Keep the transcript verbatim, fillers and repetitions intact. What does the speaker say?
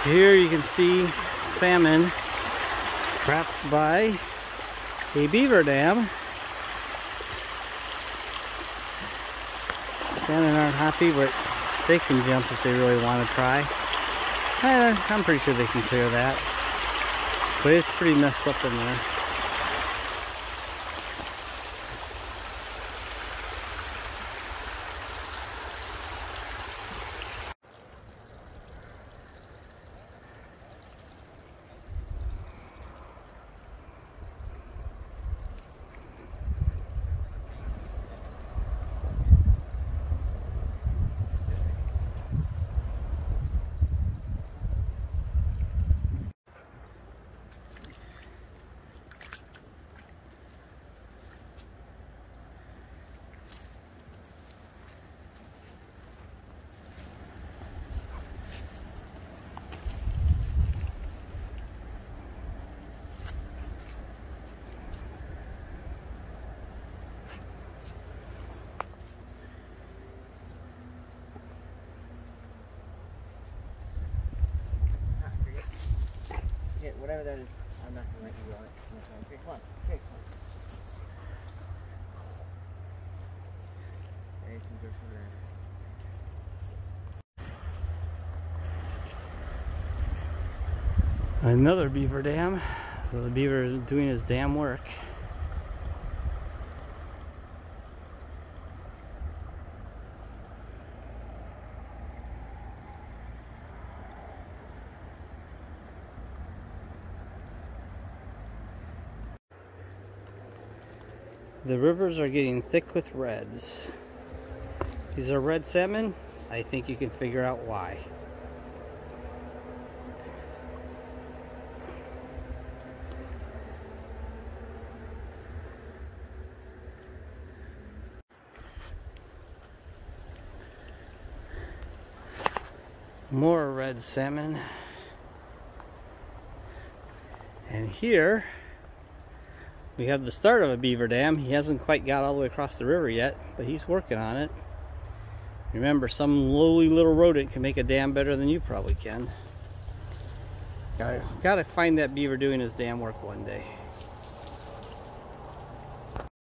Here you can see salmon trapped by a beaver dam. Salmon aren't happy, but they can jump if they really want to try. Eh, I'm pretty sure they can clear that. But it's pretty messed up in there. Whatever that is, I'm not gonna let you on it. Okay, come on. Okay, come on. And you can go through there. Another beaver dam. So the beaver is doing his dam work. The rivers are getting thick with reds. These are red salmon. I think you can figure out why. More red salmon. And here we have the start of a beaver dam. He hasn't quite got all the way across the river yet, but he's working on it. Remember, some lowly little rodent can make a dam better than you probably can. Gotta, gotta find that beaver doing his dam work one day.